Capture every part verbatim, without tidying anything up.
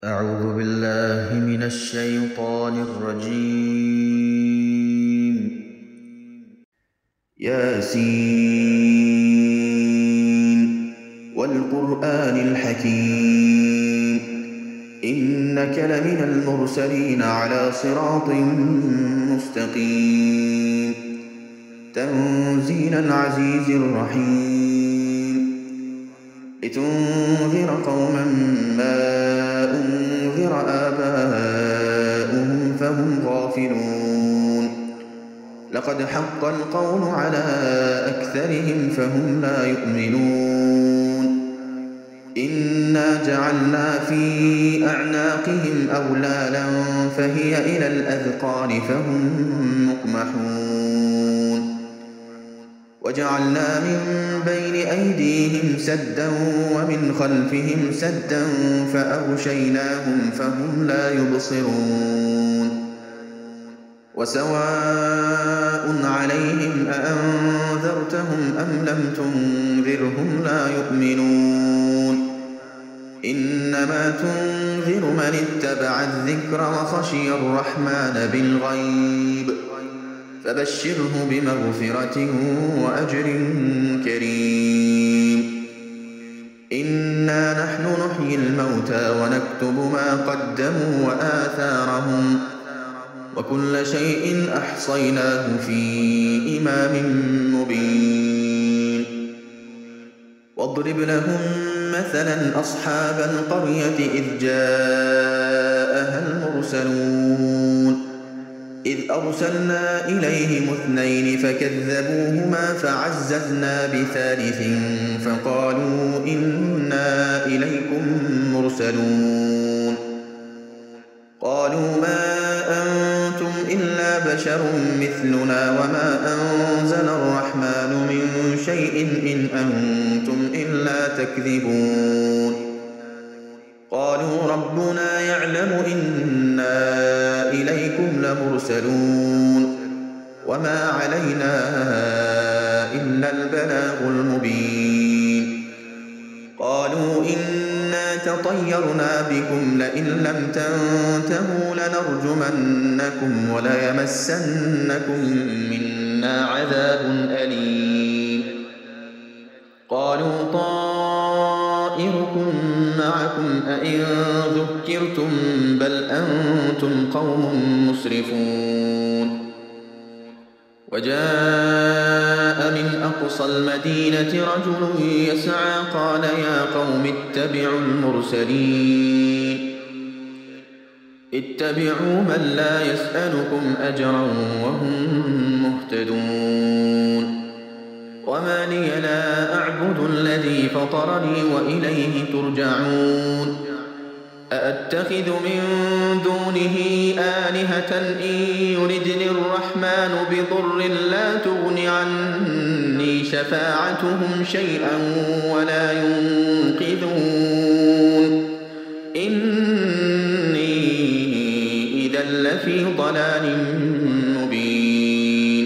أعوذ بالله من الشيطان الرجيم. ياسين والقرآن الحكيم إنك لمن المرسلين على صراط مستقيم تنزيل العزيز الرحيم لتنذر قوما ما أنذر آباؤهم فهم غافلون لقد حق القول على أكثرهم فهم لا يؤمنون إنا جعلنا في أعناقهم أغلالا فهي إلى الأذقان فهم مقمحون وجعلنا من بين أيديهم سدا ومن خلفهم سدا فأغشيناهم فهم لا يبصرون وسواء عليهم أأنذرتهم أم لم تنذرهم لا يؤمنون إنما تنذر من اتبع الذكر وخشي الرحمن بالغيب فبشره بمغفرة وأجر كريم إنا نحن نحيي الموتى ونكتب ما قدموا وآثارهم وكل شيء أحصيناه في إمام مبين واضرب لهم مثلا أصحاب القرية إذ جاءها المرسلون إذ أرسلنا إليهم اثنين فكذبوهما فعززنا بثالث فقالوا إنا إليكم مرسلون قالوا ما أنتم إلا بشر مثلنا وما أنزل الرحمن من شيء إن أنتم إلا تكذبون قالوا ربنا يعلم إنا إليكم لمرسلون وما علينا إلا البلاغ المبين قالوا إنا تطيرنا بكم لئن لم تنتهوا لنرجمنكم وليمسنكم منا عذاب أليم قالوا طائركم معكم أئن ذكرتم بل أنتم قوم مسرفون وجاء من أقصى المدينة رجل يسعى قال يا قوم اتبعوا المرسلين اتبعوا من لا يسألكم أجرا وهم مهتدون وما لي لا أعبد الذي فطرني وإليه ترجعون أأتخذ من دونه آلهة إن يردني الرحمن بضر لا تغن عني شفاعتهم شيئا ولا ينقذون إني إذا لفي ضلال مبين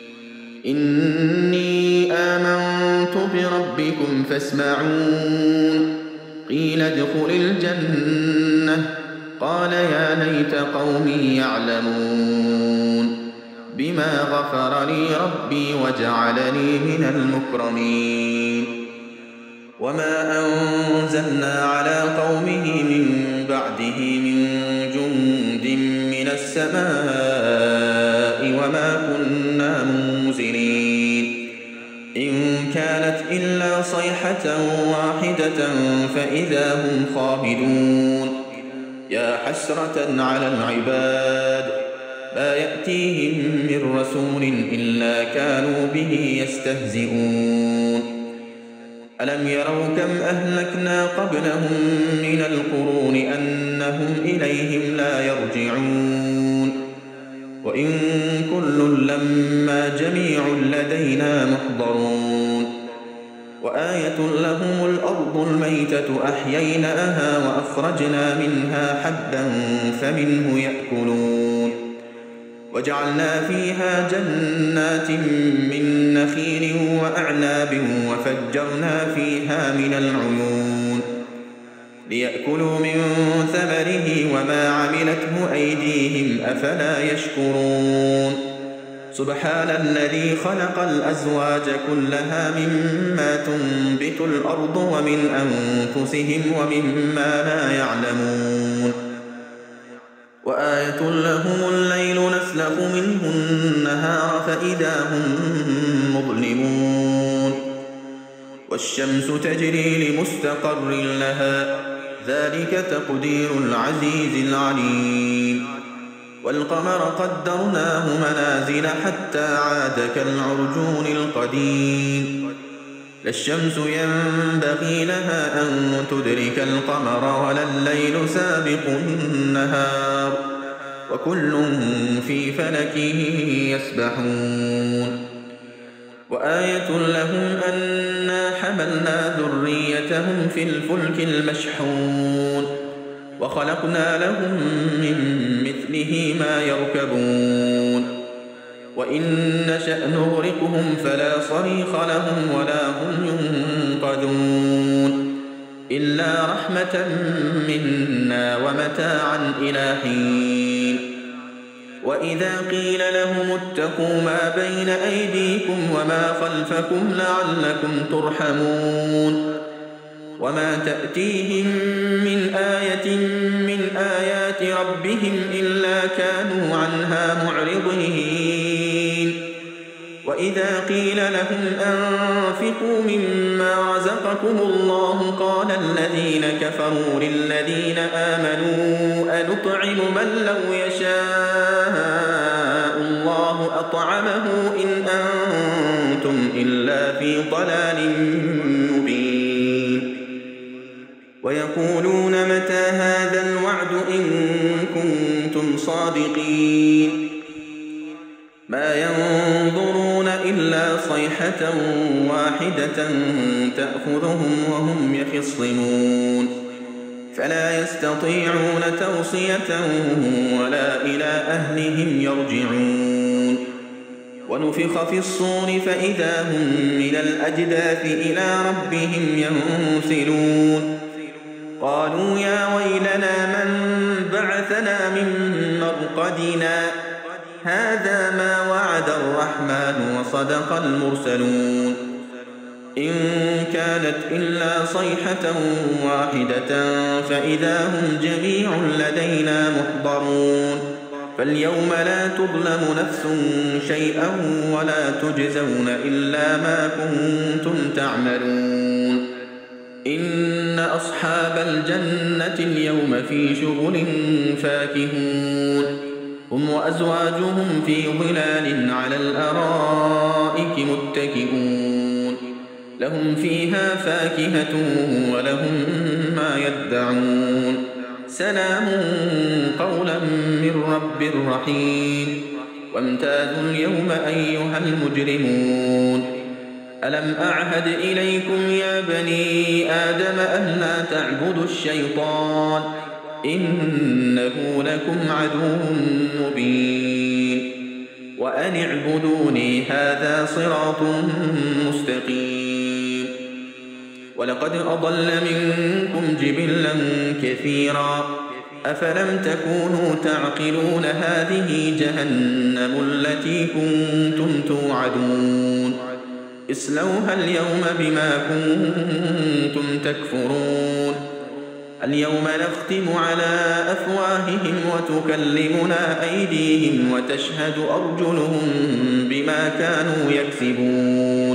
إني آمنت بربكم فاسمعون قيل ادخل الجنة قال يا ليت قومي يعلمون بما غفر لي ربي وجعلني من المكرمين وما أنزلنا على قومه من بعده من جند من السماء وما كنا منزلين إن كانت إلا صيحة واحدة فإذا هم خامدون يا حسرة على العباد ما يأتيهم من رسول إلا كانوا به يستهزئون ألم يروا كم أهلكنا قبلهم من القرون أنهم إليهم لا يرجعون وإن كل لما جميع لدينا محضرون وآية لهم الأرض الميتة أحييناها وأخرجنا منها حبا فمنه يأكلون وجعلنا فيها جنات من نخيل وأعناب وفجرنا فيها من العيون ليأكلوا من ثمره وما عملته أيديهم أفلا يشكرون سبحان الذي خلق الأزواج كلها مما تنبت الأرض ومن أنفسهم ومما لا يعلمون وآية لهم الليل نسلخ منه النهار فإذا هم مظلمون والشمس تجري لمستقر لها ذلك تقدير العزيز العليم والقمر قدرناه منازل حتى عاد كالعرجون القديم لا الشمس ينبغي لها أن تدرك القمر ولا الليل سابق النهار وكل في فلك يسبحون وآية لهم أنا حملنا ذريتهم في الفلك المشحون وخلقنا لهم من مثله ما يركبون وإن نشأ نغرقهم فلا صريخ لهم ولا هم ينقذون إلا رحمة منا ومتاعا إلى حين وإذا قيل لهم اتقوا ما بين أيديكم وما خلفكم لعلكم ترحمون وما تأتيهم من آية من آيات ربهم إلا كانوا عنها معرضين وإذا قيل لهم أنفقوا مما رزقكم الله قال الذين كفروا للذين آمنوا أنطعم من لو يشاء الله أطعمه إن أنتم إلا في ضلال مبين ويقولون متى هذا الوعد إن كنتم صادقين ما ينظرون إلا صيحة واحدة تأخذهم وهم يخصمون فلا يستطيعون توصية ولا إلى أهلهم يرجعون ونفخ في الصور فإذا هم من الأجداث إلى ربهم ينسلون قالوا يا ويلنا من بعثنا من مرقدنا هذا ما وعد الرحمن وصدق المرسلون إن كانت إلا صيحة واحدة فإذا هم جميع لدينا محضرون فاليوم لا تظلم نفس شيئا ولا تجزون إلا ما كنتم تعملون إن أصحاب الجنة اليوم في شغل فاكهون هم وأزواجهم في ظلال على الأرائك متكئون لهم فيها فاكهة ولهم ما يدعون سلام قولا من رب رحيم وامتازوا اليوم أيها المجرمون ألم أعهد إليكم يا بني آدم ألا تعبدوا الشيطان إنه لكم عدو مبين وأن اعبدوني هذا صراط مستقيم ولقد أضل منكم جبلا كثيرا أفلم تكونوا تعقلون هذه جهنم التي كنتم توعدون اصلوها اليوم بما كنتم تكفرون اليوم نختم على أفواههم وتكلمنا أيديهم وتشهد أرجلهم بما كانوا يكسبون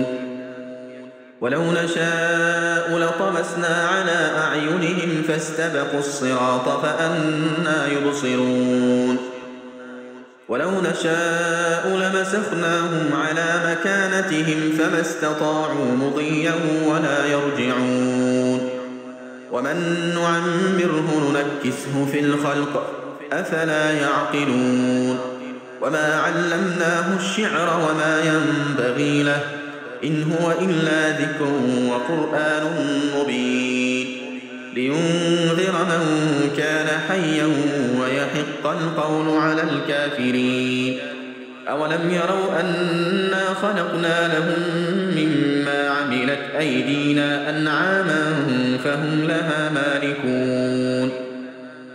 ولو نشاء لطمسنا على أعينهم فاستبقوا الصراط فأنى يبصرون ولو نشاء لمسخناهم على مكانتهم فما استطاعوا مضيا ولا يرجعون ومن نعمره ننكسه في الخلق أفلا يعقلون وما علمناه الشعر وما ينبغي له إن هو إلا ذكر وقرآن مبين لينذر من كان حيا ويحق القول على الكافرين أولم يروا أنا خلقنا لهم مما عملت أيدينا أنعاما فهم لها مالكون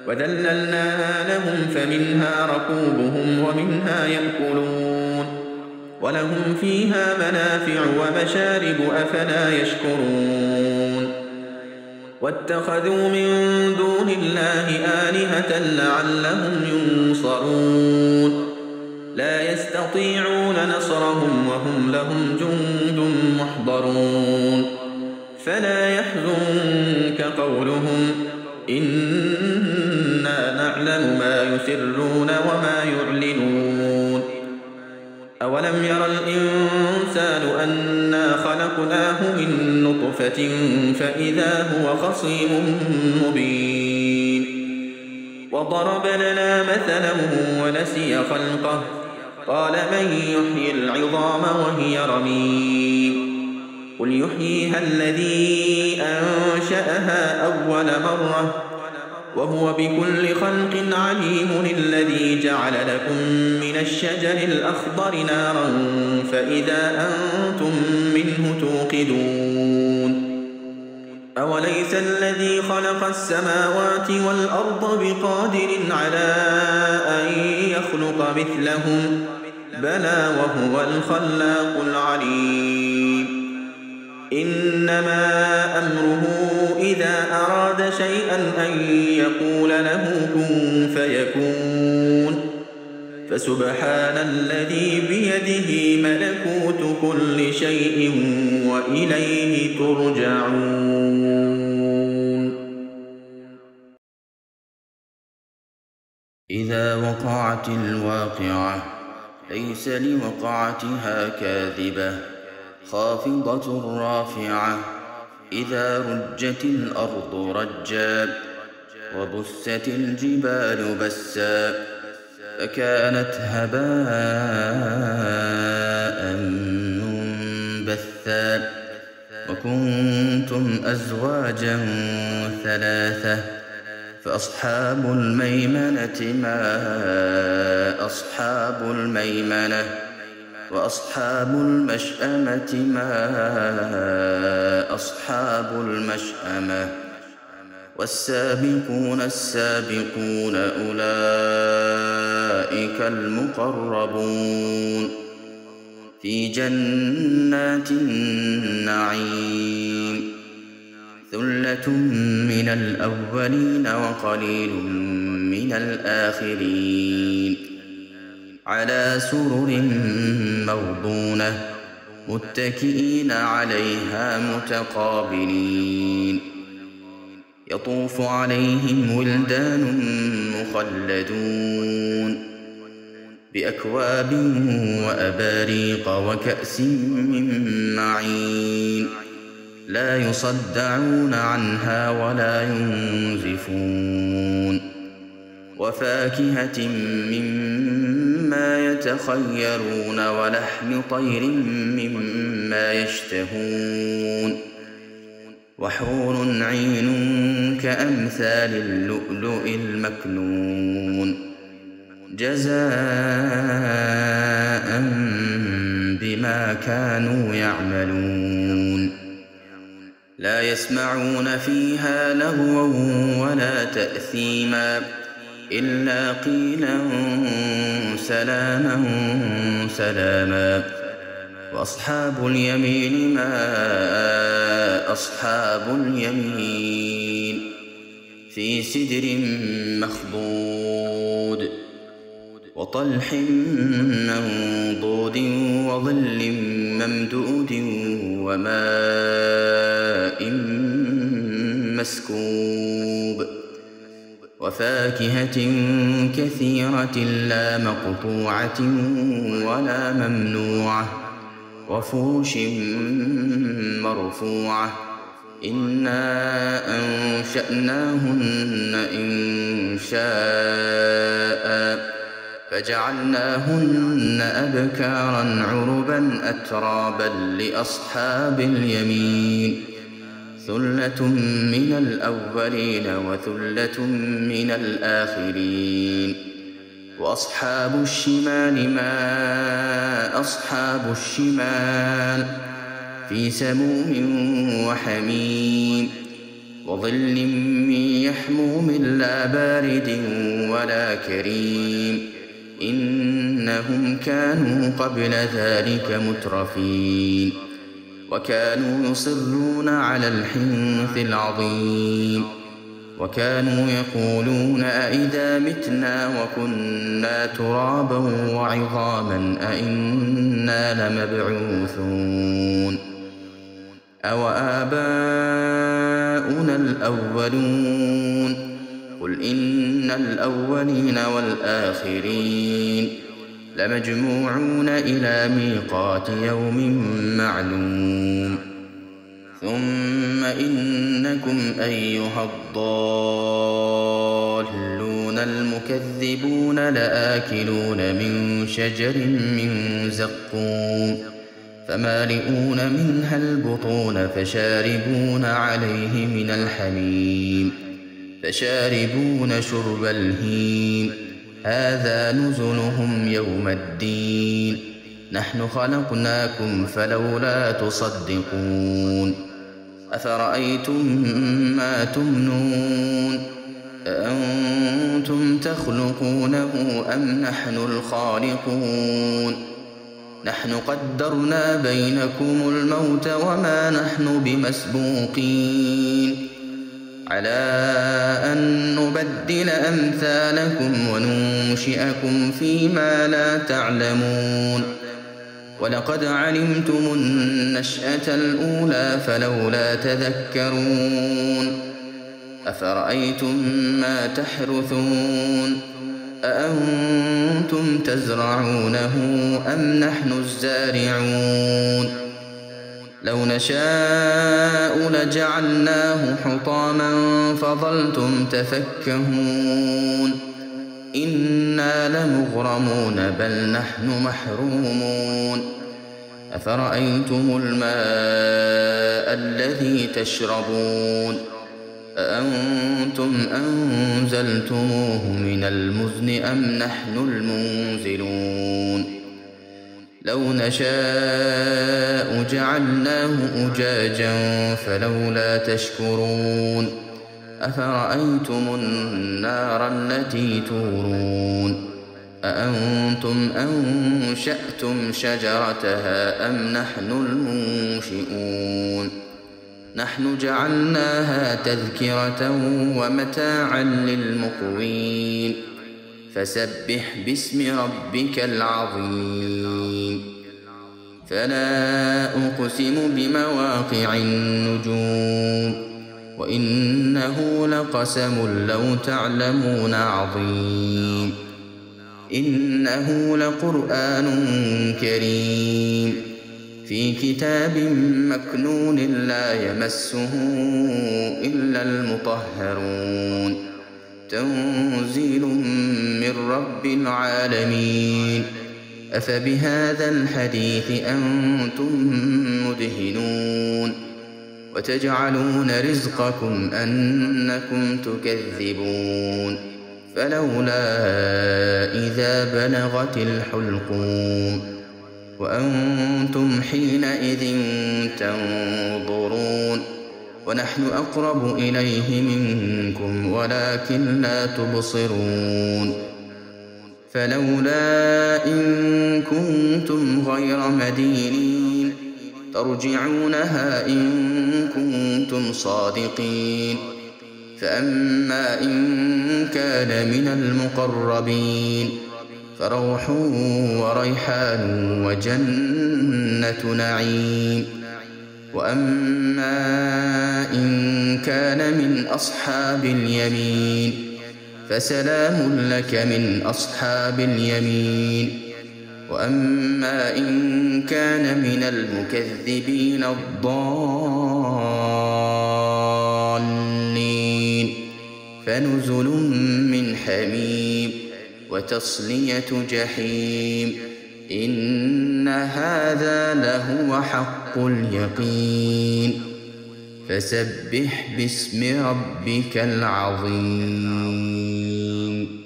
وذللناها لهم فمنها ركوبهم ومنها يأكلون ولهم فيها منافع ومشارب أفلا يشكرون واتخذوا من دون الله آلهة لعلهم ينصرون لا يستطيعون نصرهم وهم لهم جند محضرون فلا يحزنك قولهم إنا نعلم ما يسرون وما يعلنون أولم ير الإنسان أنا خلقناه من نطفة فإذا هو خصيم مبين وضرب لنا مثلا ونسي خلقه قال من يحيي العظام وهي رميم قل يحييها الذي أنشأها أول مرة وهو بكل خلق عليم الذي جعل لكم من الشجر الأخضر نارا فإذا أنتم منه توقدون أوليس الذي خلق السماوات والأرض بقادر على أن يخلق مثلهم بلى وهو الخلاق العليم إنما أمره إذا أراد شيئا أن يقول له كن فيكون فسبحان الذي بيده ملكوت كل شيء وإليه ترجعون. إذا وقعت الواقعة ليس لوقعتها كاذبة خافضة رافعة إذا رجت الأرض رجا وبست الجبال بسا فكانت هباء منبثا وكنتم أزواجا ثلاثة فأصحاب الميمنة ما أصحاب الميمنة وأصحاب المشأمة ما أصحاب المشأمة والسابقون السابقون أولئك المقربون في جنات النعيم ثلة من الأولين وقليل من الآخرين على سرر موضونة متكئين عليها متقابلين يطوف عليهم ولدان مخلدون بأكواب وأباريق وكأس من معين لا يصدعون عنها ولا ينزفون وفاكهة مما يتخيرون ولحم طير مما يشتهون وحور عين كأمثال اللؤلؤ المكنون جزاء بما كانوا يعملون لا يسمعون فيها لغوا ولا تأثيما إلا قيلا سلاما سلاما وأصحاب اليمين ما أصحاب اليمين في سدر مخضود وطلح منضود وظل ممدود وماء مسكوب وفاكهة كثيرة لا مقطوعة ولا ممنوعة وفرش مرفوعة إنا أنشأناهن إن شاء فجعلناهن أبكارا عربا أترابا لأصحاب اليمين ثلة من الأولين وثلة من الآخرين وأصحاب الشمال ما أصحاب الشمال في سموم وحميم وظل من يحموم لا بارد ولا كريم إنهم كانوا قبل ذلك مترفين وكانوا يصرون على الحنث العظيم وكانوا يقولون أئذا متنا وكنا ترابا وعظاما أئنا لمبعوثون أو آباؤنا الأولون قل إن الأولين والآخرين لمجموعون إلى ميقات يوم معلوم ثم إنكم أيها الضالون المكذبون لآكلون من شجر من زقوم فمالئون منها البطون فشاربون عليه من الحميم فشاربون شرب الهيم هذا نزلهم يوم الدين نحن خلقناكم فلولا تصدقون أفرأيتم ما تمنون أأنتم تخلقونه أم نحن الخالقون نحن قدرنا بينكم الموت وما نحن بمسبوقين على أن نبدل أمثالكم وننشئكم فيما لا تعلمون ولقد علمتم النشأة الأولى فلولا تذكرون أفرأيتم ما تحرثون أأنتم تزرعونه أم نحن الزارعون لو نشاء لجعلناه حطاما فظلتم تفكهون إنا لمغرمون بل نحن محرومون أفرأيتم الماء الذي تشربون أأنتم أنزلتموه من المزن أم نحن المنزلون لو نشاء جعلناه أجاجا فلولا تشكرون أفرأيتم النار التي تورون أأنتم أنشأتم شجرتها أم نحن المنشئون نحن جعلناها تذكرة ومتاعا للمقوين فسبح باسم ربك العظيم فلا أقسم بمواقع النجوم وإنه لقسم لو تعلمون عظيم إنه لقرآن كريم في كتاب مكنون لا يمسه إلا المطهرون تنزيل من رب العالمين أفبهذا الحديث أنتم مدهنون وتجعلون رزقكم أنكم تكذبون فلولا إذا بلغت الحلقوم وأنتم حينئذ تنظرون ونحن أقرب إليه منكم ولكن لا تبصرون فلولا إن كنتم غير مدينين ترجعونها إن كنتم صادقين فأما إن كان من المقربين فروح وريحان وجنة نعيم وأما إن كان من أصحاب اليمين فسلام لك من أصحاب اليمين وأما إن كان من المكذبين الضالين فنزل من حميم وتصلية جحيم إن هذا لهو حق اليقين فسبح باسم ربك العظيم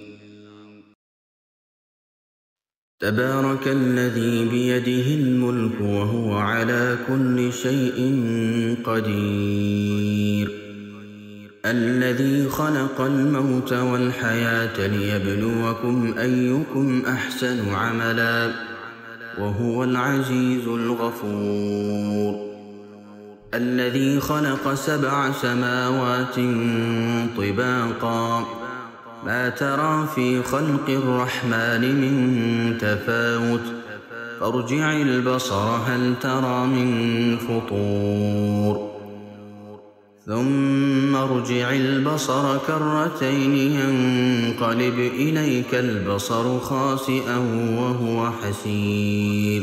تبارك الذي بيده الملك وهو على كل شيء قدير الذي خلق الموت والحياة ليبلوكم أيكم أحسن عملا وهو العزيز الغفور. الذي خلق سبع سماوات طباقا ما ترى في خلق الرحمن من تفاوت فارجع البصر هل ترى من فطور ثم ارجع البصر كرتين ينقلب إليك البصر خاسئا وهو حسير.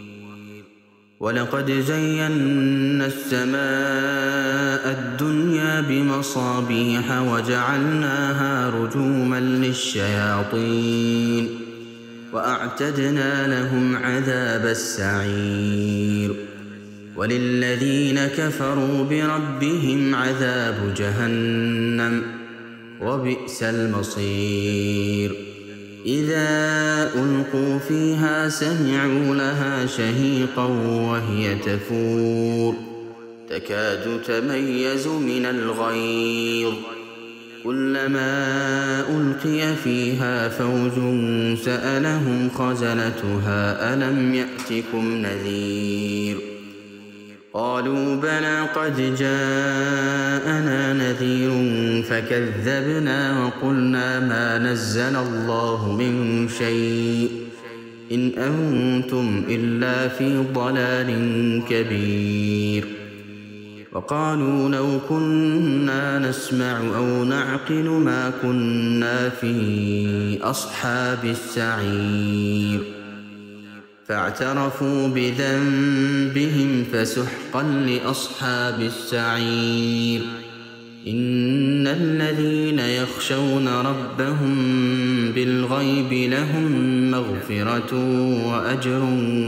ولقد زينا السماء الدنيا بمصابيح وجعلناها رجوما للشياطين وأعتدنا لهم عذاب السعير. وللذين كفروا بربهم عذاب جهنم وبئس المصير. إذا ألقوا فيها سمعوا لها شهيقا وهي تفور تكاد تميز من الغيظ كلما ألقي فيها فوج سألهم خزنتها ألم يأتكم نذير قالوا بلى قد جاءنا نذير فكذبنا وقلنا ما نزل الله من شيء إن أنتم إلا في ضلال كبير. وقالوا لو كنا نسمع أو نعقل ما كنا في أصحاب السعير فاعترفوا بذنبهم فسحقا لأصحاب السعير. إن الذين يخشون ربهم بالغيب لهم مغفرة وأجر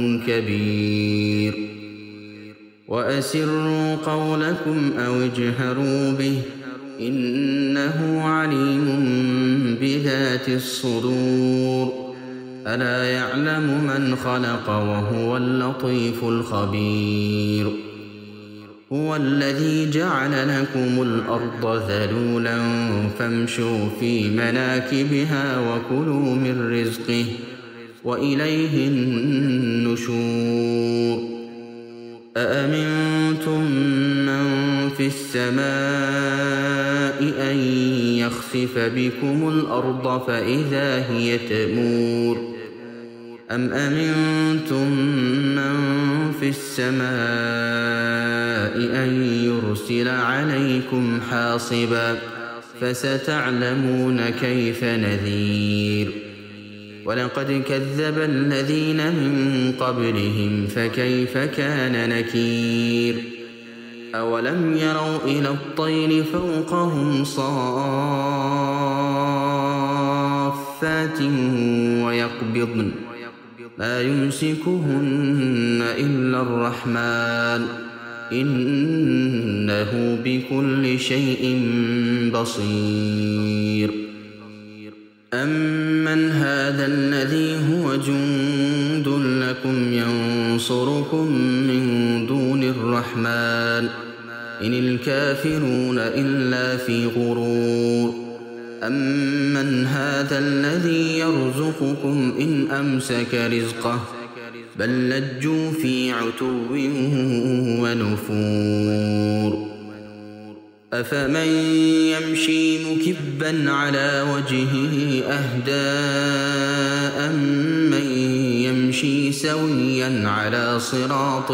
كبير. وأسروا قولكم أو اجهروا به إنه عليم بذات الصدور ألا يعلم من خلق وهو اللطيف الخبير. هو الذي جعل لكم الأرض ذلولا فامشوا في مناكبها وكلوا من رزقه وإليه النشور. أأمنتم من في السماء أن يخسف بكم الأرض فإذا هي تمور أم أمنتم من في السماء أن يرسل عليكم حاصبا فستعلمون كيف نذير. ولقد كذب الذين من قبلهم فكيف كان نكير. أولم يروا إلى الطير فوقهم صافات ويقبضن ما يمسكهن إلا الرحمن إنه بكل شيء بصير. أمن هذا الذي هو جند لكم ينصركم من دون الرحمن إن الكافرون إلا في غرور. أمن هذا الذي يرزقكم إن أمسك رزقه بل لجوا في عتو ونفور. أفمن يمشي مكبا على وجهه أهدى أمن يمشي سويا على صراط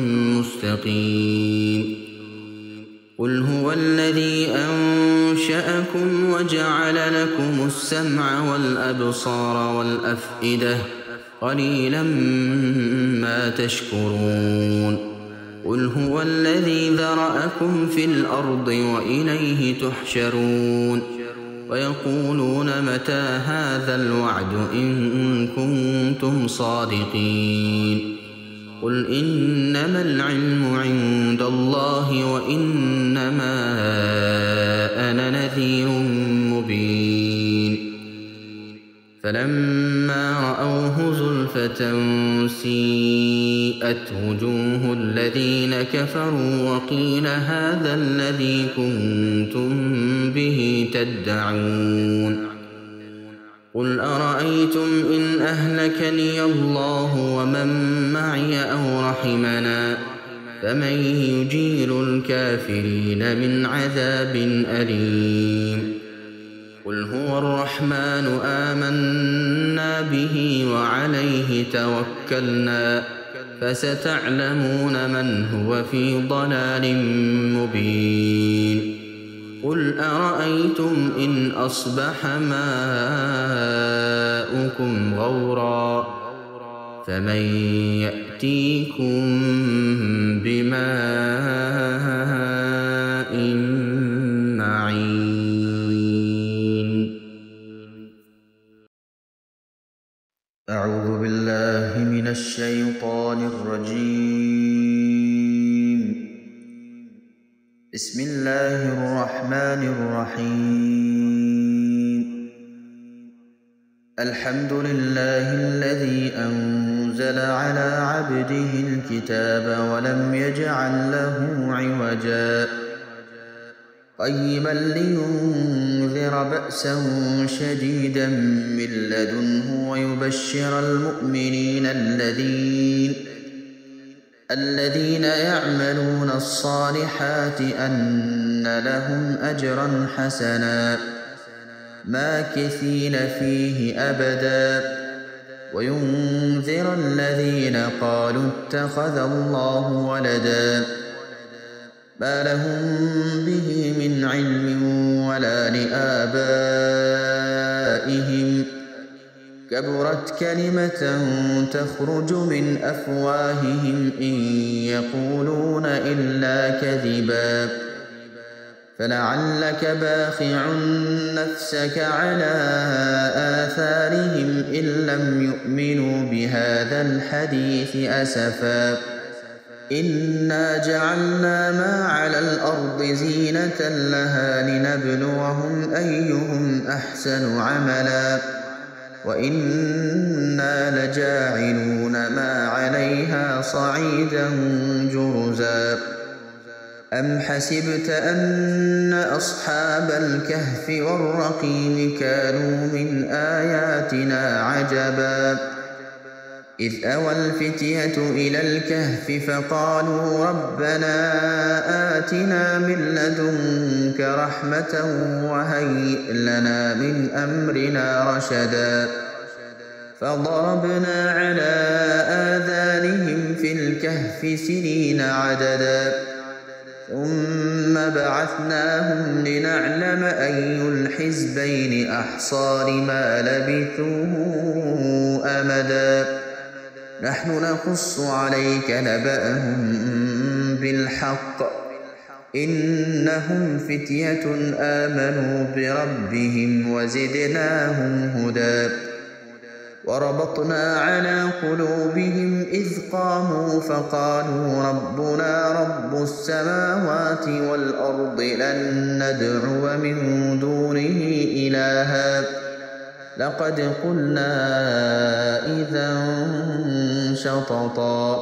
مستقيم. قل هو الذي أنشأكم وجعل لكم السمع والأبصار والأفئدة قليلا ما تشكرون. قل هو الذي ذرأكم في الأرض وإليه تحشرون. ويقولون متى هذا الوعد إن كنتم صادقين. قل إنما العلم عند الله وإنما أنا نذير مبين. فلما رأوه زلفة سيئت ابيضت وجوه الذين كفروا وقيل هذا الذي كنتم به تدعون قل أرأيتم إن أهلكني الله ومن معي أو رحمنا فمن يجير الكافرين من عذاب أليم قل هو الرحمن آمنا به وعليه توكلنا فستعلمون من هو في ضلال مبين قل أرأيتم إن أصبح ماؤكم غورا فمن يأتيكم بماء معين. أعوذ بالله من الشيطان الرجيم. بسم الله الرحمن الرحيم. الحمد لله الذي أنزل على عبده الكتاب ولم يجعل له عوجا قيما لينذر بأسا شديدا من لدنه ويبشر المؤمنين الذين الذين يعملون الصالحات أن لهم أجرا حسنا ماكثين فيه أبدا وينذر الذين قالوا اتخذ الله ولدا ما لهم به من علم ولا لآبائهم كبرت كلمة تخرج من أفواههم إن يقولون إلا كذبا فلعلك باخع نفسك على آثارهم إن لم يؤمنوا بهذا الحديث أسفا إنا جعلنا ما على الأرض زينة لها لنبلوهم أيهم أحسن عملا وإنا لجاعلون ما عليها صعيدا جرزا أم حسبت أن أصحاب الكهف والرقيم كانوا من آياتنا عجبا إذ أوى الفتية إلى الكهف فقالوا ربنا آتنا من لدنك رحمة وهيئ لنا من أمرنا رشدا فضربنا على آذانهم في الكهف سنين عددا ثم بعثناهم لنعلم أي الحزبين أحصى لما لبثوا أمدا نحن نقص عليك نبأهم بالحق إنهم فتية آمنوا بربهم وزدناهم هدى وربطنا على قلوبهم إذ قاموا فقالوا ربنا رب السماوات والأرض لن ندعو من دونه إلها لقد قلنا إذا شططا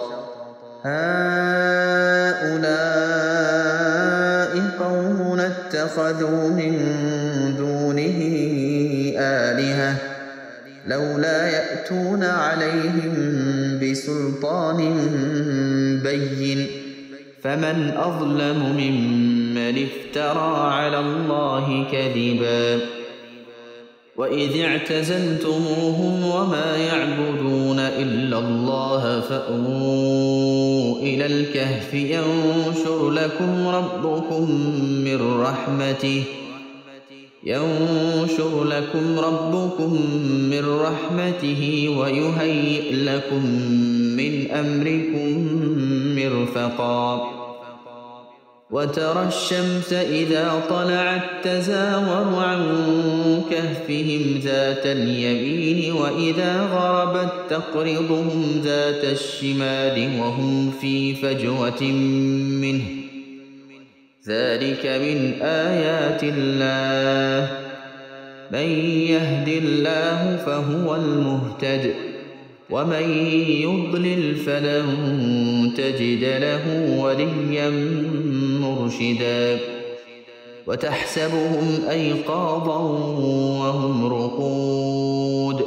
هؤلاء قوم اتخذوا من دونه آلهة لولا يأتون عليهم بسلطان بين فمن أظلم ممن افترى على الله كذبا وإذ اعتزلتموهم وما يعبدون إلا الله فأووا إلى الكهف ينشر لكم ربكم من رحمته ينشر لكم ربكم من رحمته ويهيئ لكم من أمركم مرفقا وترى الشمس إذا طلعت تزاور عن كهفهم ذات اليمين وإذا غربت تقرضهم ذات الشمال وهم في فجوة منه ذلك من آيات الله من يهد الله فهو المهتد ومن يضلل فلن تجد له وليا مرشدا وتحسبهم أيقاظا وهم رقود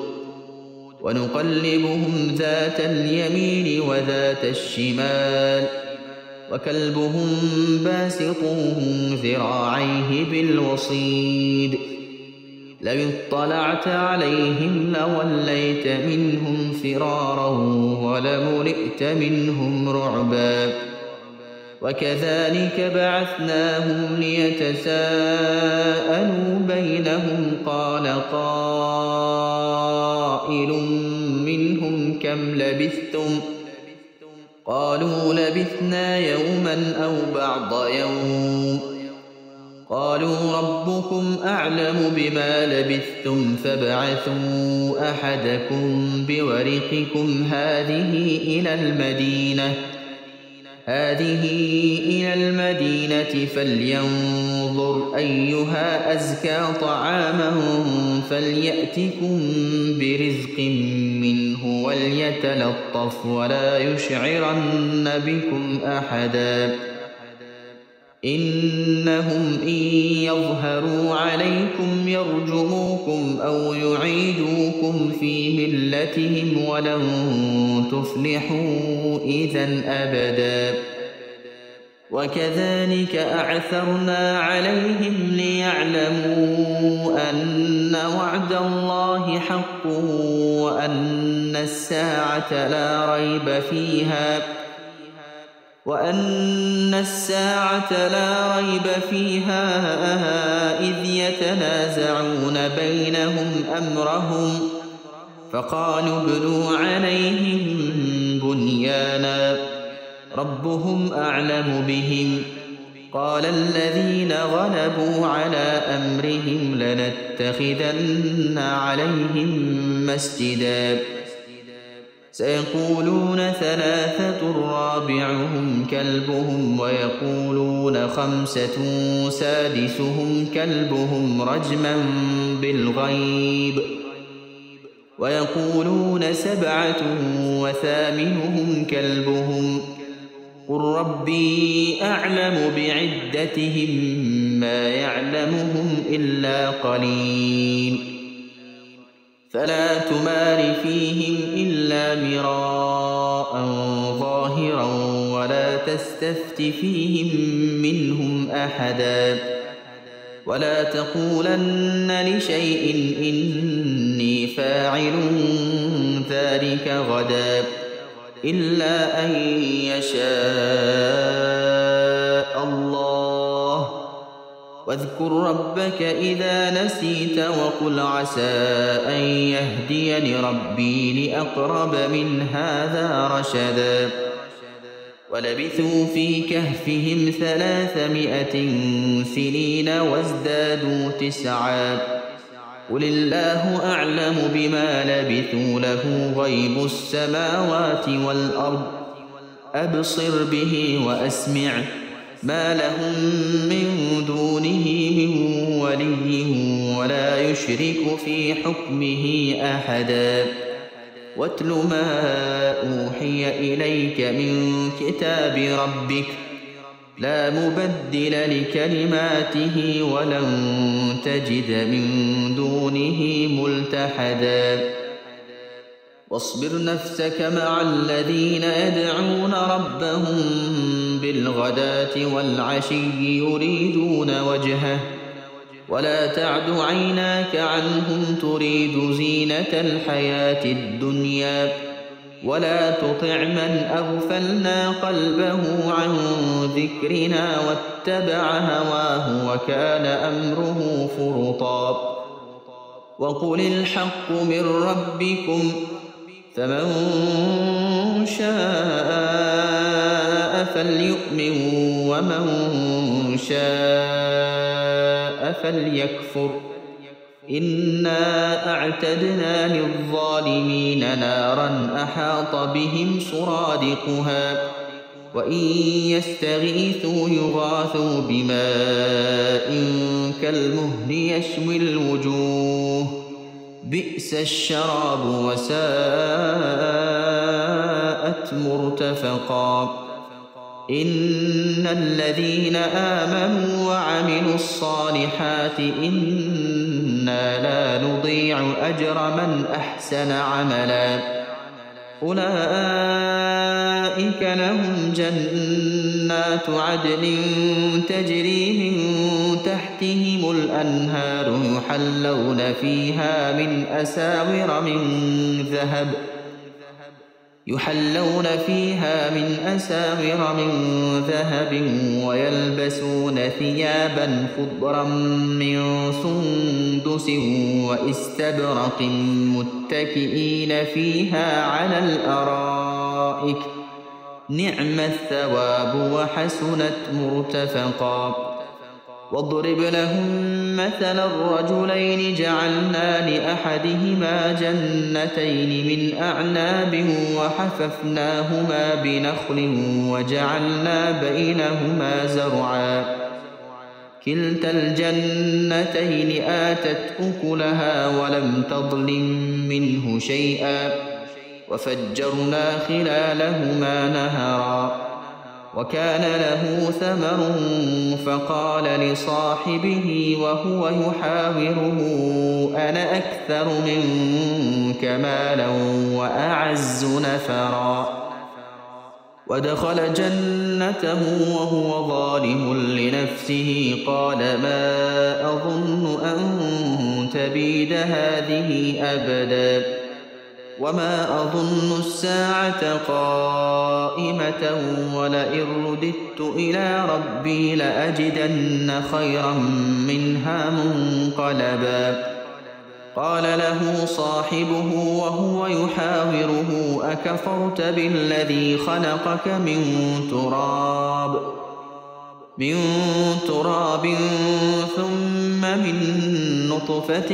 ونقلبهم ذات اليمين وذات الشمال وكلبهم باسط ذراعيه بالوصيد لو اطلعت عليهم لوليت منهم فرارا ولملئت منهم رعبا وكذلك بعثناهم ليتساءلوا بينهم قال قائل منهم كم لبثتم قالوا لبثنا يوما أو بعض يوم قالوا ربكم أعلم بما لبثتم فابعثوا أحدكم بورقكم هذه إلى المدينة هذه إلى المدينة فلينظر أيها أزكى طعاما فليأتكم برزق منه وليتلطف ولا يشعرن بكم أحدا إنهم إن يظهروا عليكم يرجموكم أو يعيدوكم في ملتهم ولن تفلحوا إذا أبدا وكذلك أعثرنا عليهم ليعلموا أن وعد الله حق وأن الساعة لا ريب فيها وأن الساعة لا ريب فيها إذ يتنازعون بينهم أمرهم فقالوا ابنوا عليهم بنيانا ربهم أعلم بهم قال الذين غلبوا على أمرهم لنتخذن عليهم مسجدا سيقولون ثلاثة رابعهم كلبهم ويقولون خمسة سادسهم كلبهم رجما بالغيب ويقولون سبعة وثامنهم كلبهم قل ربي أعلم بعدتهم ما يعلمهم إلا قليل فلا تمار فيهم إلا مراء ظاهرا ولا تستفت فيهم منهم أحدا ولا تقولن لشيء إني فاعل ذلك غدا إلا أن يشاء الله واذكر ربك إذا نسيت وقل عسى أن يهديني ربي لأقرب من هذا رشدا ولبثوا في كهفهم ثلاثمائة سنين وازدادوا تسعا قل الله أعلم بما لبثوا له غيب السماوات والأرض أبصر به وأسمع ما لهم من دونه من ولي ولا يشرك في حكمه أحدا واتل ما أوحي إليك من كتاب ربك لا مبدل لكلماته ولن تجد من دونه ملتحدا واصبر نفسك مع الذين يدعون ربهم بالغداة والعشي يريدون وجهه ولا تعد عيناك عنهم تريد زينة الحياة الدنيا ولا تطع من أغفلنا قلبه عن ذكرنا واتبع هواه وكان أمره فرطا وقل الحق من ربكم فمن شاء فليؤمن ومن شاء فليكفر إنا أعتدنا للظالمين نارا أحاط بهم سرادقها وإن يستغيثوا يغاثوا بماء كالمهل يشوي الوجوه بئس الشراب وساءت مرتفقا إن الذين آمنوا وعملوا الصالحات إنا لا نضيع أجر من أحسن عملا أولئك لهم جنات عدن تجري من تحتهم الأنهار يحلون فيها من أساور من ذهب يحلون فيها من أساور من ذهب ويلبسون ثيابا خضرا من سندس واستبرق متكئين فيها على الأرائك نعم الثواب وحسنت مرتفقا واضرب لهم مثلا الرجلين جعلنا لأحدهما جنتين من أعناب وحففناهما بنخل وجعلنا بينهما زرعا كلتا الجنتين آتت أكلها ولم تظلم منه شيئا وفجرنا خلالهما نهرا وكان له ثمر فقال لصاحبه وهو يحاوره أنا أكثر منك مالا وأعز نفرا ودخل جنته وهو ظالم لنفسه قال ما أظن أن تبيد هذه أبدا وما أظن الساعة قائمة ولئن رددت إلى ربي لأجدن خيرا منها منقلبا قال له صاحبه وهو يحاوره أكفرت بالذي خلقك من تراب من تراب ثم من نطفة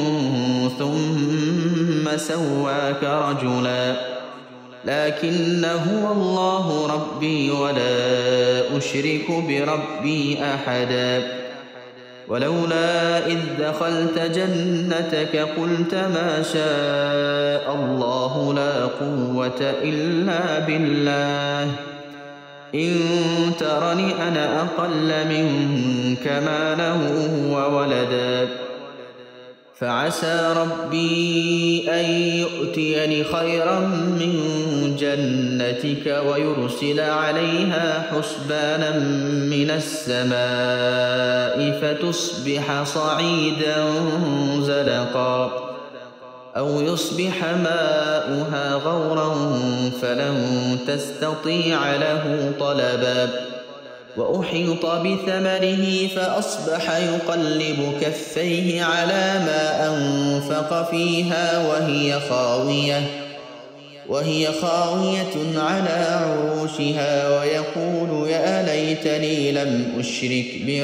ثم سواك رجلا لكن هو الله ربي ولا أشرك بربي أحدا ولولا إذ دخلت جنتك قلت ما شاء الله لا قوة إلا بالله إن ترني أنا أقل منك مالا وولدا فعسى ربي أن يؤتيني خيرا من جنتك ويرسل عليها حسبانا من السماء فتصبح صعيدا زلقا أو يصبح ماؤها غورا فلن تستطيع له طلبا وأحيط بثمره فأصبح يقلب كفيه على ما أنفق فيها وهي خاوية وهي خاوية على عروشها ويقول يا ليتني لم أشرك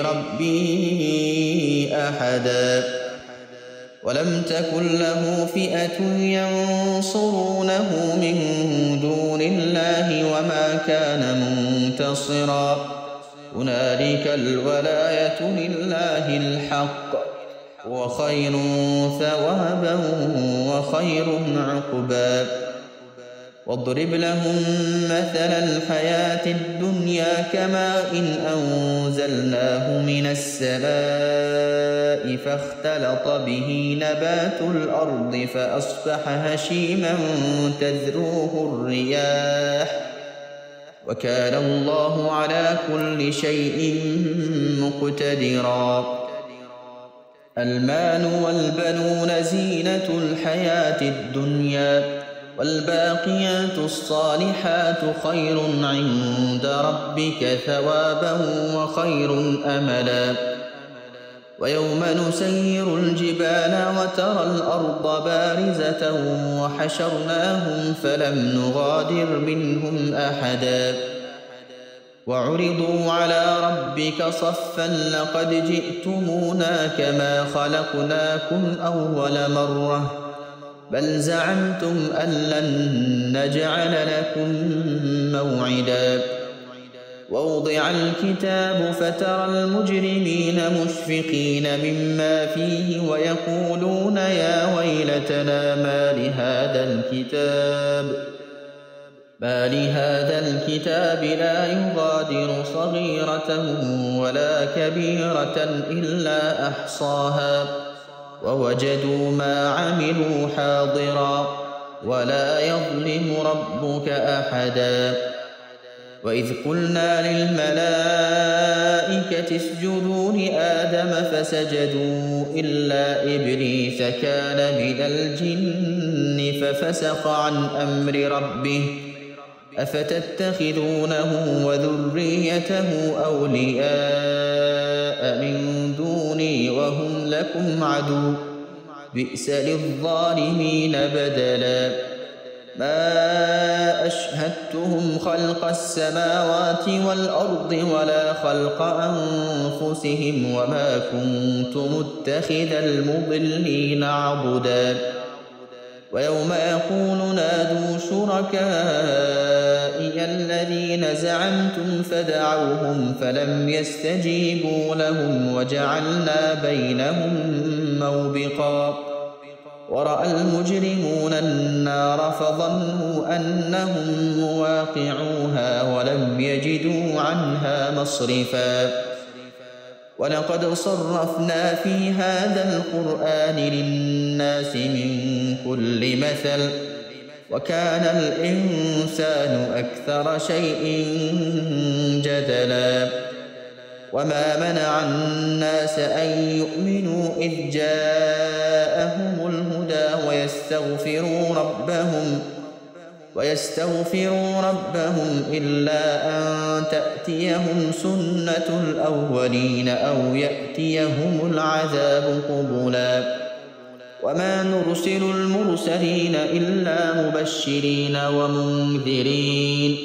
بربي أحدا ولم تكن له فئة ينصرونه من دون الله وما كان منتصرا هنالك الولاية لله الحق وخير ثوابا وخير عقبا واضرب لهم مثل الحياة الدنيا كماء إن أنزلناه من السماء فاختلط به نبات الأرض فأصبح هشيما تذروه الرياح وكان الله على كل شيء مقتدرا المال والبنون زينة الحياة الدنيا والباقيات الصالحات خير عند ربك ثوابا وخير أملا ويوم نسير الجبال وترى الأرض بارزة وحشرناهم فلم نغادر منهم أحدا وعرضوا على ربك صفا لقد جئتمونا كما خلقناكم أول مرة بل زعمتم أن لن نجعل لكم موعدا ووضع الكتاب فترى المجرمين مشفقين مما فيه ويقولون يا ويلتنا ما لهذا الكتاب ما لهذا الكتاب لا يغادر صغيرة ولا كبيرة إلا أحصاها ووجدوا ما عملوا حاضرا ولا يظلم ربك أحدا. وإذ قلنا للملائكة اسجدوا لآدم فسجدوا إلا إبليس كان من الجن ففسق عن أمر ربه أفتتخذونه وذريته أولياء من دوني وهم لكم عدو بئس للظالمين بدلا. ما أشهدتهم خلق السماوات والأرض ولا خلق أنفسهم وما كنت متخذ المضلين عضدا. ويوم يقول نادوا شركائي الذين زعمتم فدعوهم فلم يستجيبوا لهم وجعلنا بينهم موبقا. ورأى المجرمون النار فظنوا أنهم مواقعوها ولم يجدوا عنها مصرفا. ولقد صرفنا في هذا القرآن للناس من كل مثل وكان الإنسان أكثر شيء جدلا. وما منع الناس أن يؤمنوا إذ جاءهم الهدى ويستغفروا ربهم ويستغفروا ربهم إلا أن تأتيهم سنة الأولين أو يأتيهم العذاب قبلا. وما نرسل المرسلين إلا مبشرين ومنذرين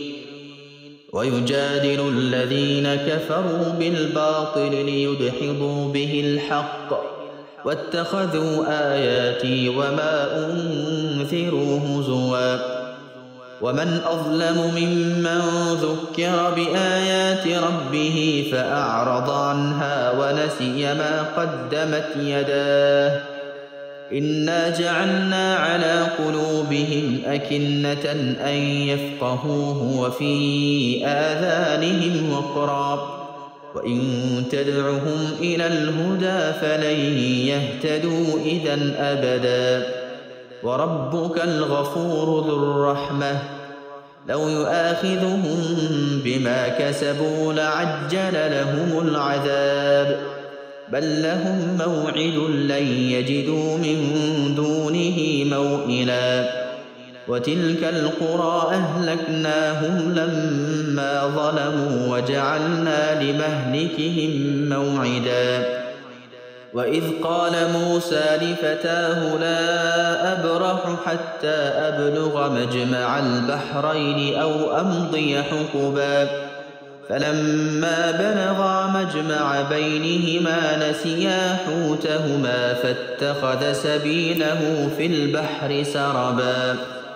ويجادل الذين كفروا بالباطل ليدحضوا به الحق واتخذوا آياتي وما أنذروا هزوا. ومن أظلم ممن ذكر بآيات ربه فأعرض عنها ونسي ما قدمت يداه إنا جعلنا على قلوبهم أكنة أن يفقهوه وفي آذانهم وقرا وإن تدعهم إلى الهدى فلن يهتدوا إذا أبدا. وربك الغفور ذو الرحمة لو يؤاخذهم بما كسبوا لعجل لهم العذاب بل لهم موعد لن يجدوا من دونه موئلا. وتلك القرى أهلكناهم لما ظلموا وجعلنا لمهلكهم موعدا. وإذ قال موسى لفتاه لا أبرح حتى أبلغ مجمع البحرين أو أمضي حقبا فلما بلغا مجمع بينهما نسيا حوتهما فاتخذ سبيله في البحر سربا.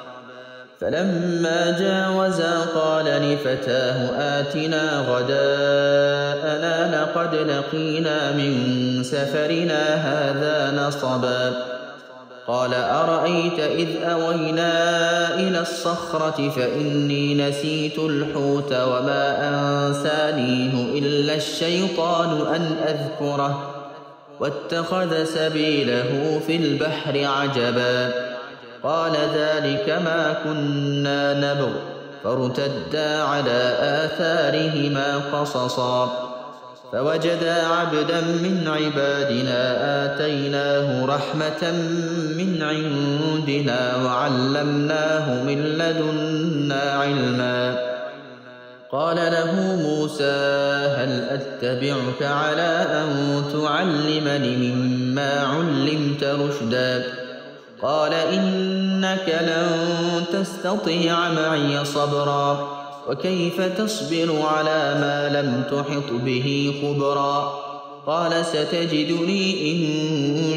فلما جاوزا قال لفتاه آتنا غداءنا لقد لقينا من سفرنا هذا نصبا. قال أرأيت إذ أوينا إلى الصخرة فإني نسيت الحوت وما أنسانيه إلا الشيطان أن أذكره واتخذ سبيله في البحر عجبا. قال ذلك ما كنا نبغ فارتدا على آثارهما قصصا. فوجدا عبدا من عبادنا آتيناه رحمة من عندنا وعلمناه من لدنا علما. قال له موسى هل أتبعك على أن تعلمني مما علمت رشدا قال إنك لن تستطيع معي صبرا وكيف تصبر على ما لم تحط به خبرا قال ستجدني إن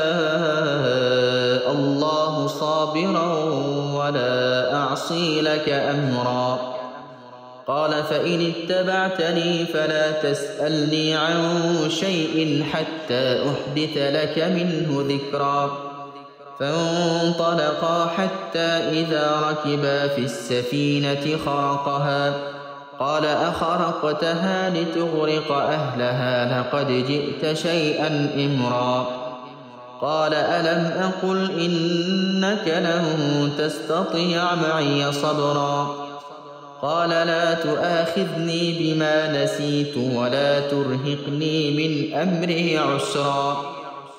شاء الله صابرا ولا أعصي لك أمرا. قال فإن اتبعتني فلا تسألني عن شيء حتى أحدث لك منه ذكرا. فانطلقا حتى إذا ركبا في السفينة خرقها قال أخرقتها لتغرق أهلها لقد جئت شيئا إمرا. قال ألم أقل إنك لن تستطيع معي صبرا. قال لا تؤاخذني بما نسيت ولا ترهقني من أمري عسرا.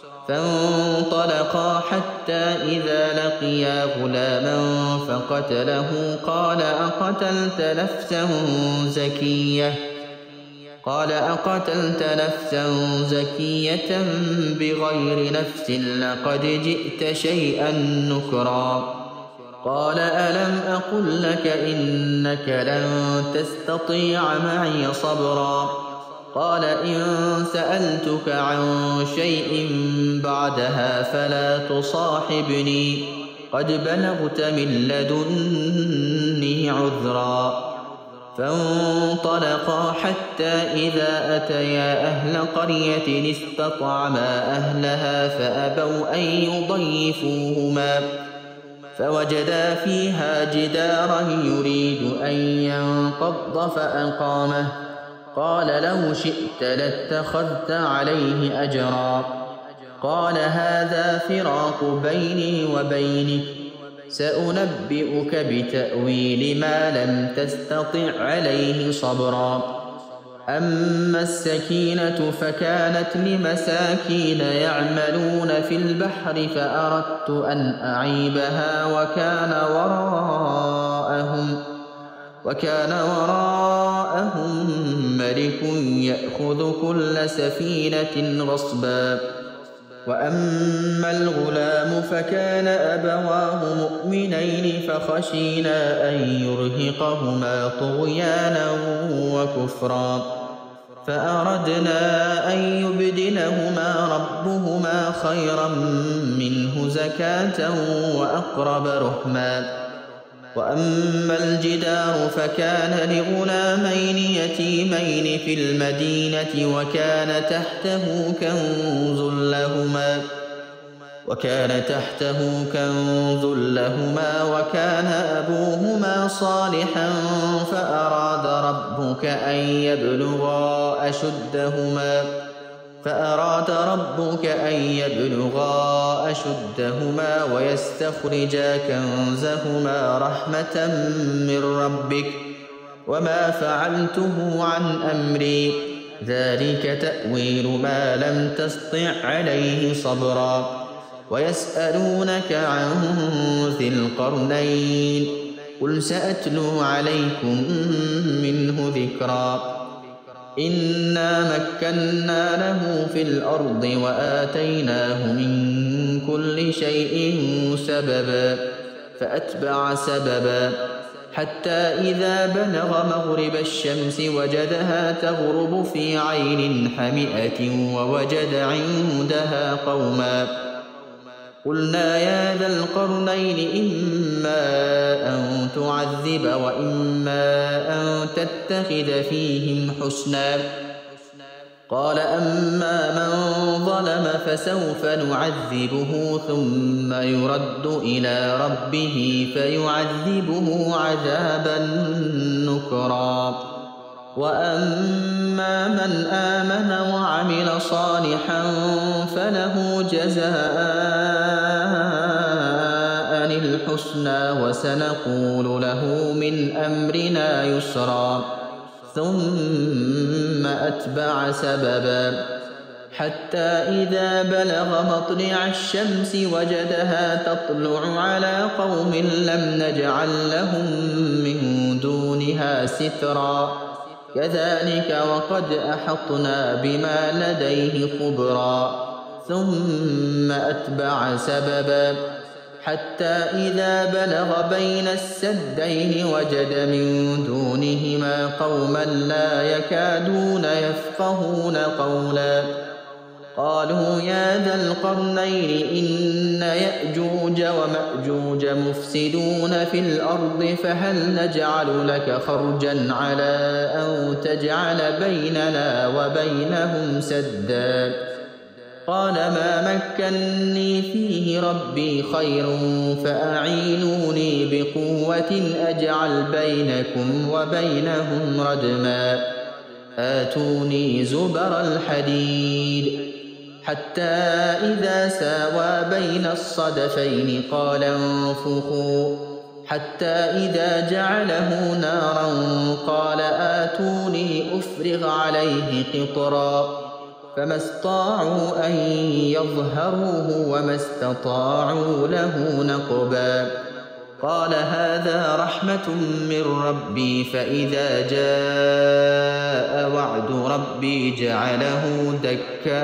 فانطلقا حتى إذا لقيا غلاما فقتله قال أقتلت نفسا زكية قال أقتلت نفسا زكية بغير نفس لقد جئت شيئا نكرا. قال ألم أقل لك إنك لن تستطيع معي صبرا. قال إن سألتك عن شيء بعدها فلا تصاحبني قد بلغت من لدني عذرا. فانطلقا حتى إذا أتيا أهل قرية استطعما أهلها فأبوا أن يضيفوهما فوجدا فيها جدارا يريد أن ينقض فأقامه قال لو شئت لاتخذت عليه أجرا. قال هذا فراق بيني وبينك سأنبئك بتأويل ما لم تستطع عليه صبرا. أما السكينة فكانت لمساكين يعملون في البحر فأردت أن أعيبها وكان وراءهم وكان وراءهم ملك يأخذ كل سفينة غصبا. وأما الغلام فكان أبواه مؤمنين فخشينا أن يرهقهما طغيانا وكفرا فأردنا أن يبدلهما ربهما خيرا منه زكاة وأقرب رحما. وأما الجدار فكان لغلامين يتيمين في المدينة وكان تحته كنز لهما وكان تحته كنز لهما وكان أبوهما صالحا فأراد ربك أن يبلغا أشدهما فأراد ربك أن يبلغا أشدهما ويستخرجا كنزهما رحمة من ربك وما فعلته عن أمري ذلك تأويل ما لم تسطع عليه صبرا. ويسألونك عن ذي القرنين قل سأتلو عليكم منه ذكرا. إنا مكنا له في الأرض وآتيناه من كل شيء سببا فأتبع سببا حتى إذا بلغ مغرب الشمس وجدها تغرب في عين حمئة ووجد عندها قوما قلنا يا ذا القرنين إما أن تعذب وإما أن تتخذ فيهم حسنا. قال أما من ظلم فسوف نعذبه ثم يرد إلى ربه فيعذبه عذابا نكرا. وأما من آمن وعمل صالحا فله جزاء الحسنى وسنقول له من أمرنا يسرا. ثم أتبع سببا حتى إذا بلغ مطلع الشمس وجدها تطلع على قوم لم نجعل لهم من دونها سترا كذلك وقد أحطنا بما لديه خبرا. ثم أتبع سببا حتى إذا بلغ بين السدين وجد من دونهما قوما لا يكادون يفقهون قولا قالوا يا ذا القرنين إن يأجوج ومأجوج مفسدون في الأرض فهل نجعل لك خرجا على أن تجعل بيننا وبينهم سدا قال ما مكني فيه ربي خير فأعينوني بقوة أجعل بينكم وبينهم ردما آتوني زبر الحديد حتى إذا ساوى بين الصدفين قال انفخوا حتى إذا جعله نارا قال آتوني أفرغ عليه قطرا فما استطاعوا أن يظهروه وما استطاعوا له نقبا قال هذا رحمة من ربي فإذا جاء وعد ربي جعله دكاء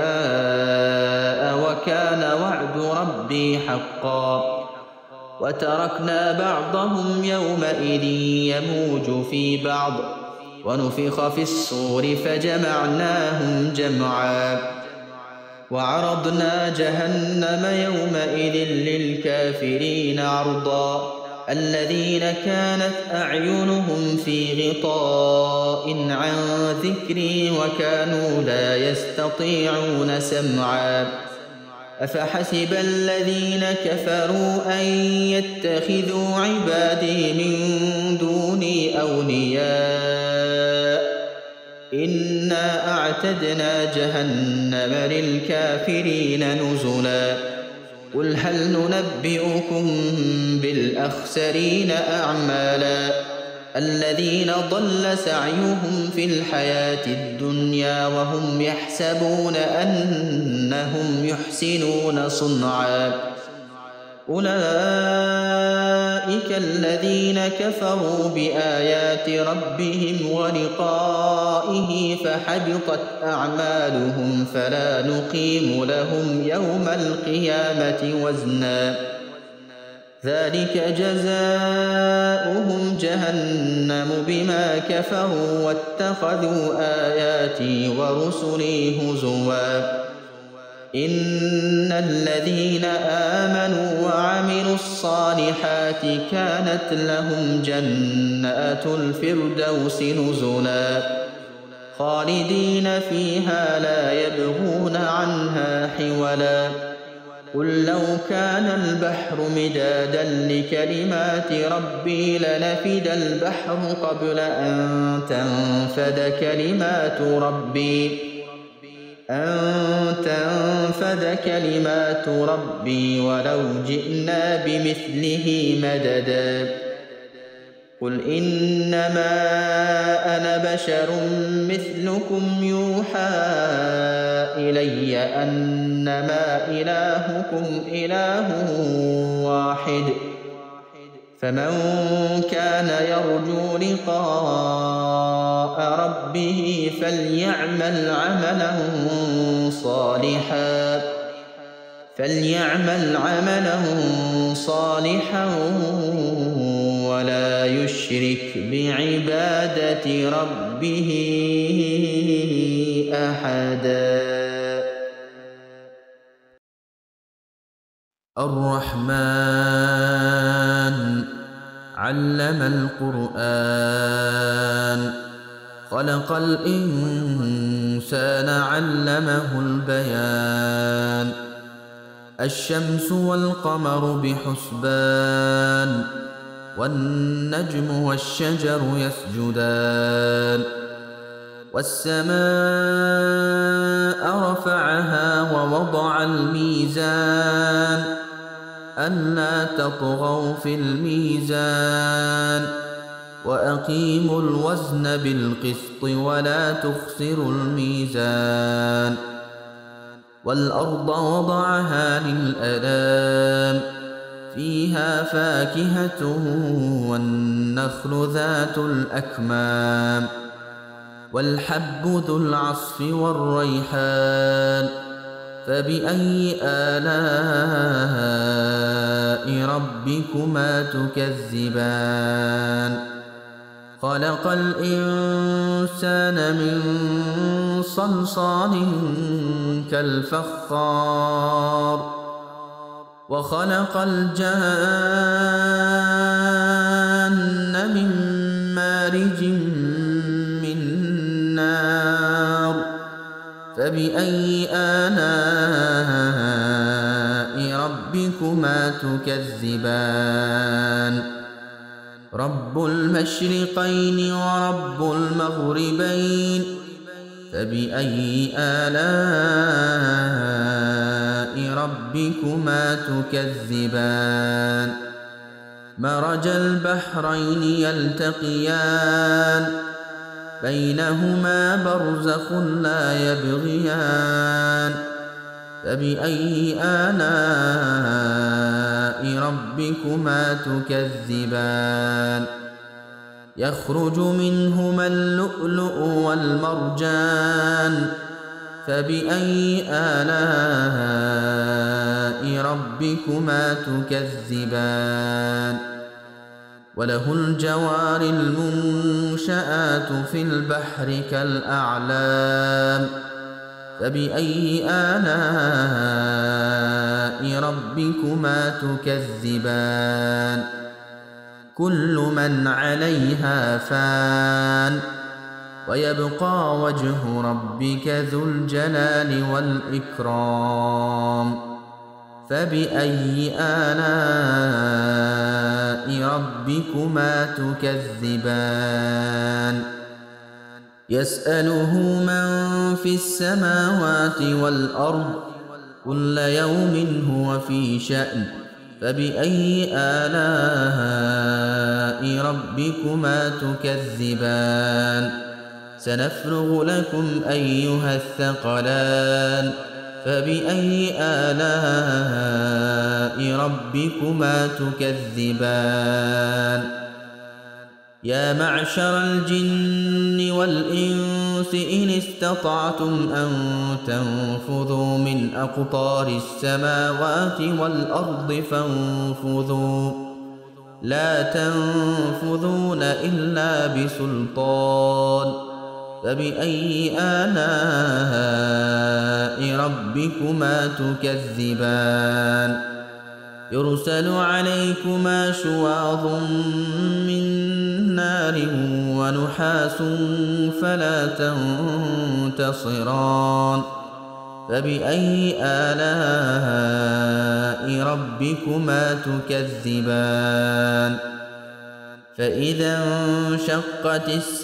وكان وعد ربي حقا وتركنا بعضهم يومئذ يموج في بعض ونفخ في الصور فجمعناهم جمعا وعرضنا جهنم يومئذ للكافرين عرضا الذين كانت أعينهم في غطاء عن ذكري وكانوا لا يستطيعون سمعا أفحسب الذين كفروا أن يتخذوا عبادي من دوني أولياء إنا أعتدنا جهنم للكافرين نزلا قل هل ننبئكم بالأخسرين أعمالا الذين ضل سعيهم في الحياة الدنيا وهم يحسبون أنهم يحسنون صنعا أولئك الذين كفروا بآيات ربهم ولقائه فحبطت أعمالهم فلا نقيم لهم يوم القيامة وزنا ذلك جزاؤهم جهنم بما كفروا واتخذوا آياتي ورسلي هزوا إن الذين آمنوا وعملوا الصالحات كانت لهم جنات الفردوس نزلا خالدين فيها لا يبغون عنها حولا قل لو كان البحر مدادا لكلمات ربي لنفد البحر قبل أن تنفد كلمات ربي أن تنفد كلمات ربي ولو جئنا بمثله مددا قل إنما أنا بشر مثلكم يوحى إلي أنما إلهكم إله واحد فمن كان يرجو لقاء ربه فليعمل عملا صالحا فليعمل عملا صالحا ولا يشرك بعبادة ربه أحدا. الرحمن علم القرآن خلق الإنسان علمه البيان الشمس والقمر بحسبان والنجم والشجر يسجدان والسماء رفعها ووضع الميزان ألا تطغوا في الميزان وأقيموا الوزن بالقسط ولا تخسروا الميزان والأرض وضعها للأنام فيها فاكهة والنخل ذات الأكمام والحب ذو العصف والريحان فبأي آلاء ربكما تكذبان خلق الإنسان من صلصال كالفخار وخلق الجان من مارج من نار فبأي آلاء ربكما تكذبان رب المشرقين ورب المغربين فبأي آلاء ربكما تكذبان مرج البحرين يلتقيان بينهما برزخ لا يبغيان فبأي آلاء ربكما تكذبان يخرج منهما اللؤلؤ والمرجان فبأي آلاء ربكما تكذبان وله الجوار المنشآت في البحر كالأعلام فبأي آلاء ربكما تكذبان كل من عليها فان ويبقى وجه ربك ذو الجلال والإكرام فبأي آلاء ربكما تكذبان يسأله من في السماوات والأرض كل يوم هو في شأن فبأي آلاء ربكما تكذبان سنفرغ لكم أيها الثقلان فبأي آلاء ربكما تكذبان يا معشر الجن والإنس إن استطعتم أن تنفذوا من أقطار السماوات والأرض فانفذوا لا تنفذون إلا بسلطان فبأي آلاء ربكما تكذبان يرسل عليكما شواظ من نار ونحاس فلا تنتصران فبأي آلاء ربكما تكذبان فإذا انشقت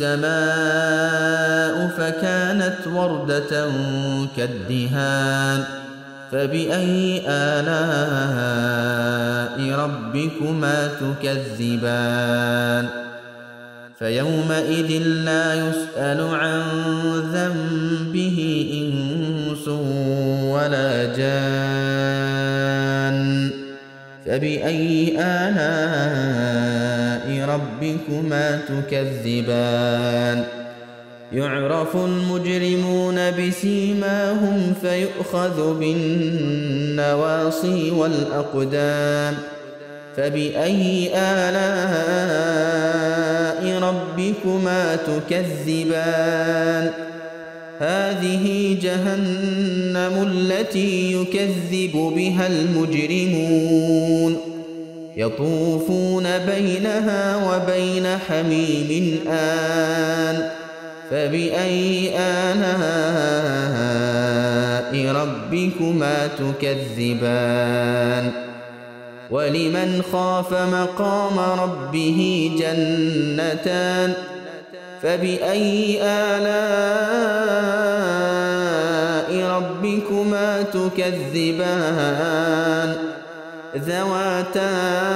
السماء فكانت وردة كالدهان فبأي آلاء ربكما تكذبان فيومئذ لا يسأل عن ذنبه إنس ولا جان فبأي آلاء ربكما تكذبان يعرف المجرمون بسيماهم فيؤخذ بالنواصي والأقدام فبأي آلاء ربكما تكذبان هذه جهنم التي يكذب بها المجرمون يطوفون بينها وبين حميم آن فبأي آلاء ربكما تكذبان ولمن خاف مقام ربه جنتان فبأي آلاء ربكما تكذبان ذواتا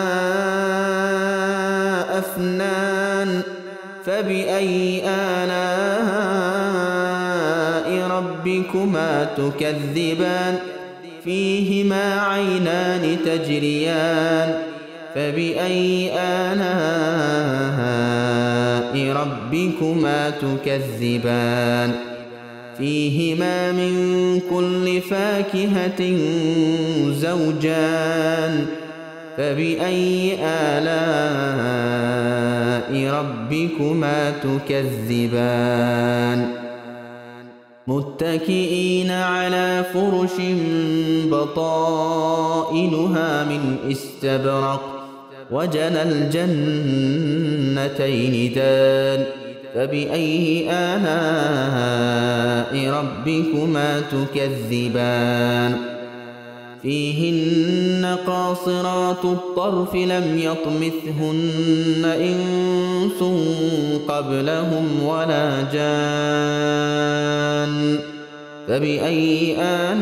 أفنان فبأي آلاء ربكما تكذبان فيهما عينان تجريان فبأي آلاء ربكما تكذبان فيهما من كل فاكهة زوجان فبأي آلاء ربكما تكذبان متكئين على فرش بطائنها من استبرق وجنى الجنتين دان فبأي آلاء ربكما تكذبان فيهن قاصرات الطرف لم يطمثهن إنس قبلهم ولا جان فبأي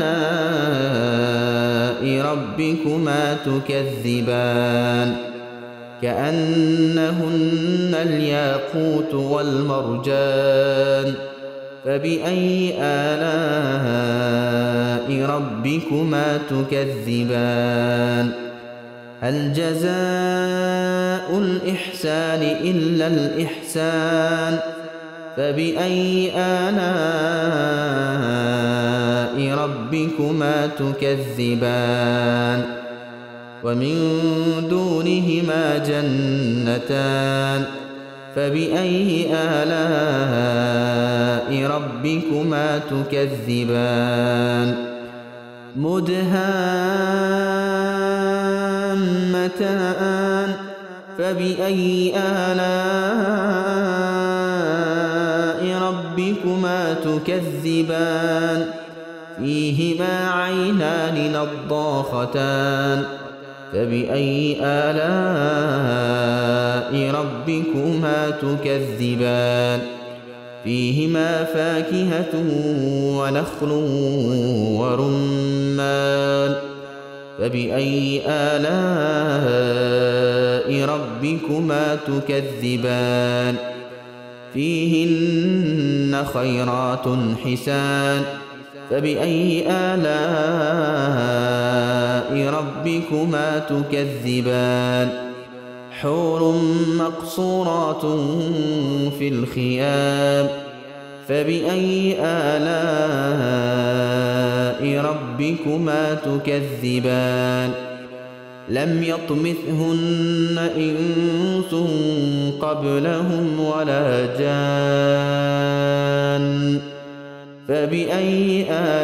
آلاء ربكما تكذبان كأنهن الياقوت والمرجان فبأي آلاء ربكما تكذبان هل جزاء الإحسان إلا الإحسان فبأي آلاء ربكما تكذبان ومن دونهما جنتان فبأي آلاء ربكما تكذبان مدهامتان فبأي آلاء ربكما تكذبان فيهما عينان نضاختان فبأي آلاء ربكما تكذبان فيهما فاكهة ونخل ورمان فبأي آلاء ربكما تكذبان فيهن خيرات حسان فبأي آلاء ربكما تكذبان حور مقصورات في الخيام فبأي آلاء ربكما تكذبان لم يطمثهن إنس قبلهم ولا جان فبأي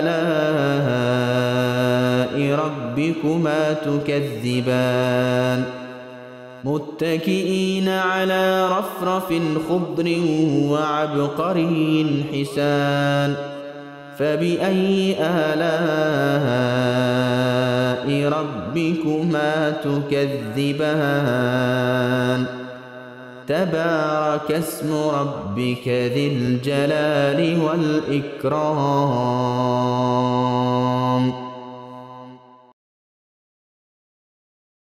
آلاء ربكما تكذبان متكئين على رفرف خضر وعبقري حسان فبأي آلاء ربكما تكذبان تبارك اسم ربك ذي الجلال والإكرام